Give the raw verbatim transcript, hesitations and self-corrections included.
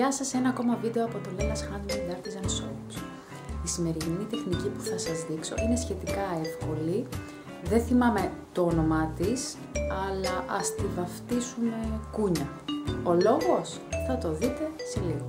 Γεια σας σε ένα ακόμα βίντεο από το Lella's Handmade Artisan Soaps. Η σημερινή τεχνική που θα σας δείξω είναι σχετικά εύκολη. Δεν θυμάμαι το όνομά της, αλλά ας τη βαφτίσουμε κούνια. Ο λόγος θα το δείτε σε λίγο.